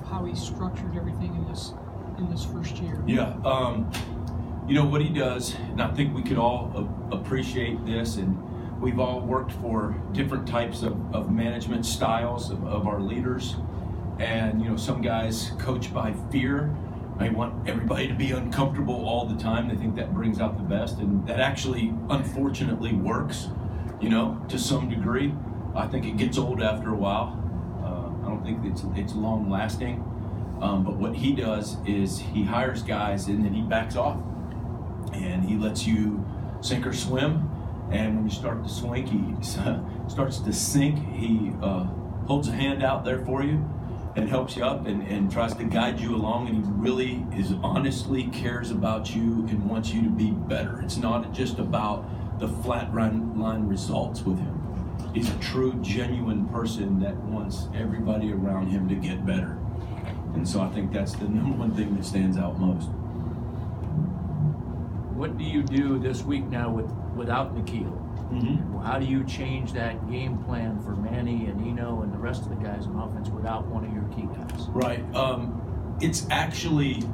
how he structured everything in this first year. Yeah, what he does, and I think we could all appreciate this, and we've all worked for different types of management styles of our leaders, and some guys coach by fear. They want everybody to be uncomfortable all the time. They think that brings out the best, and that actually, unfortunately, works, to some degree. I think it gets old after a while. I don't think it's long lasting. But what he does is he hires guys and then he backs off, and he lets you sink or swim. And when you start to swing, he starts to sink. He holds a hand out there for you and helps you up and tries to guide you along, and he really honestly cares about you and wants you to be better. It's not just about the flat line results with him. He's a true, genuine person that wants everybody around him to get better. And so I think that's the number one thing that stands out most. What do you do this week now without N'Keal? Mm-hmm. How do you change that game plan for Manny and Eno and the rest of the guys on offense without one of your key guys? Right. It's actually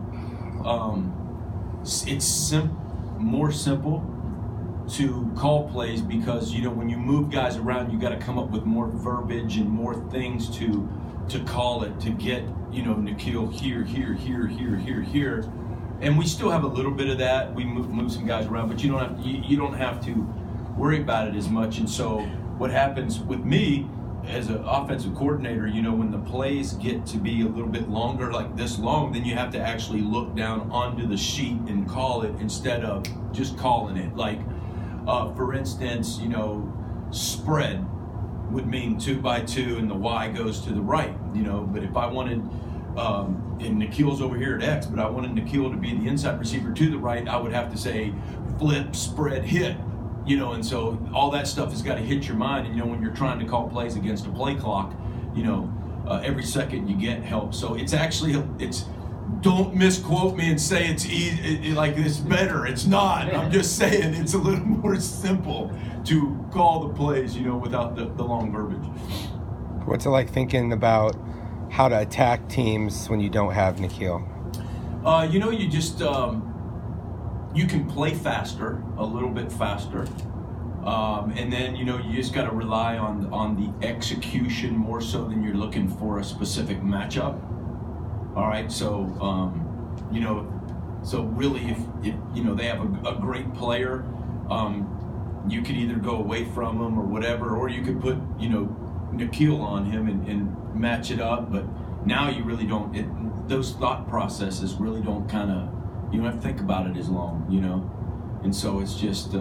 more simple to call plays because when you move guys around, you got to come up with more verbiage and more things to call it to get N'Keal here. And we still have a little bit of that. We move some guys around, but you don't have to worry about it as much. And so what happens with me as an offensive coordinator, when the plays get to be a little bit longer, like this long, then you have to actually look down onto the sheet and call it instead of just calling it. Like, for instance, spread would mean 2 by 2 and the Y goes to the right, but if I wanted, and N'Keal's over here at X, but I wanted N'Keal to be the inside receiver to the right, I would have to say flip, spread, hit, and so all that stuff has got to hit your mind. And when you're trying to call plays against a play clock, every second you get helps. So it's actually, don't misquote me and say it's easy, like it's better. It's not. I'm just saying it's a little more simple to call the plays, without the long verbiage. What's it like thinking about how to attack teams when you don't have N'Keal? You just you can play faster, a little bit faster, and then you just got to rely on the execution more so than you're looking for a specific matchup. All right, so so really, if they have a great player, you could either go away from them or whatever, or you could put N'Keal on him and match it up. But now you really don't. Those thought processes really don't you don't have to think about it as long, and so it's just.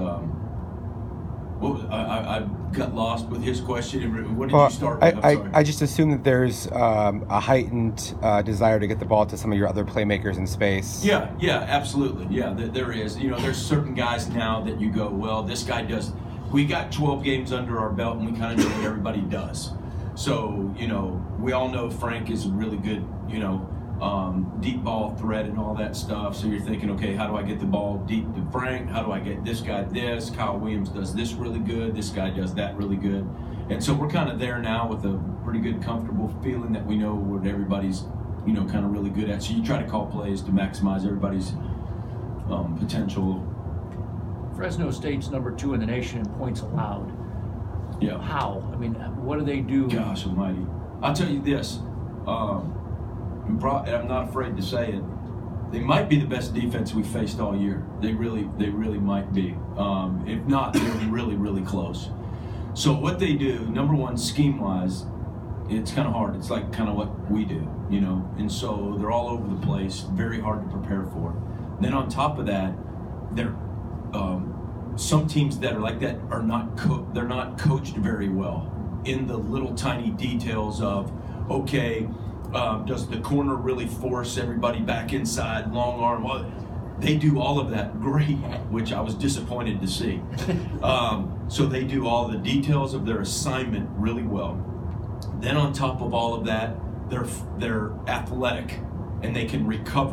I got lost with his question. What did you start with? I just assume that there's a heightened desire to get the ball to some of your other playmakers in space. Yeah, absolutely. Yeah, there is. There's certain guys now that you go, well, this guy does. We got 12 games under our belt, and we kind of know what everybody does. So, we all know Frank is a really good, deep ball threat and all that stuff. So you're thinking, okay, how do I get the ball deep to Frank? How do I get this guy this? Kyle Williams does this really good. This guy does that really good. And so we're kind of there now with a pretty good, comfortable feeling that we know what everybody's, kind of really good at. So you try to call plays to maximize everybody's potential. Fresno State's number 2 in the nation in points allowed. Yeah. How? I mean, what do they do? Gosh almighty. I'll tell you this. And I'm not afraid to say it, they might be the best defense we faced all year. They really might be. If not, they're really, really close. So what they do, number one, scheme-wise, it's kind of hard. It's like kind of what we do, and so they're all over the place, very hard to prepare for. Then on top of that, they're some teams that are like that are they're not coached very well in the little tiny details of, okay, does the corner really force everybody back inside, long arm? Well, they do all of that great, which I was disappointed to see. So they do all the details of their assignment really well. Then on top of all of that, they're athletic and they can recover.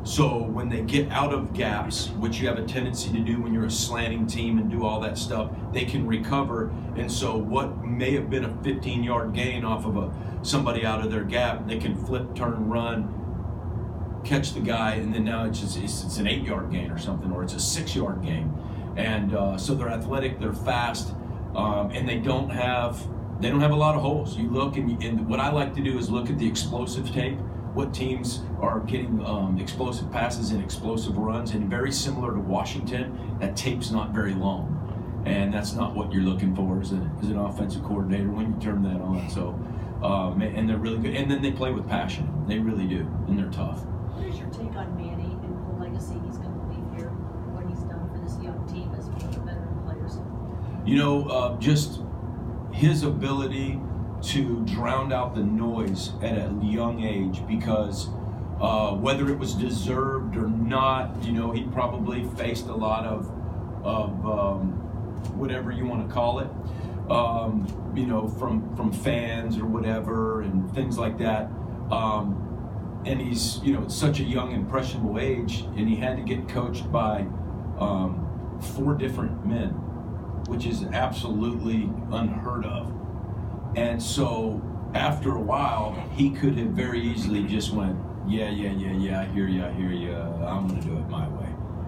So when they get out of gaps, which you have a tendency to do when you're a slanting team and do all that stuff, they can recover. And so what may have been a 15-yard gain off of somebody out of their gap, they can flip, turn, run, catch the guy, and then now it's an 8-yard gain or something, or it's a 6-yard gain. And so they're athletic, they're fast, and they don't have a lot of holes. You look, and what I like to do is look at the explosive tape. What teams are getting explosive passes and explosive runs, and very similar to Washington, that tape's not very long, and that's not what you're looking for as an offensive coordinator when you turn that on. So, and they're really good, and then they play with passion. They really do, and they're tough. What is your take on Manny and the legacy he's going to leave here, what he's done for this young team as one of the veteran players? You know, just his ability to drown out the noise at a young age, because whether it was deserved or not, you know, he probably faced a lot of whatever you want to call it, you know, from fans or whatever and things like that. And he's, you know, at such a young, impressionable age, and he had to get coached by 4 different men, which is absolutely unheard of. And so after a while, he could have very easily just went, yeah, I hear you, I'm going to do it my way.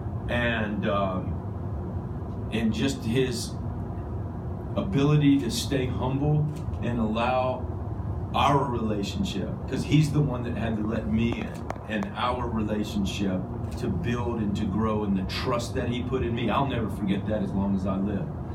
And just his ability to stay humble and allow our relationship, because he's the one that had to let me in, and our relationship to build and to grow, and the trust that he put in me, I'll never forget that as long as I live.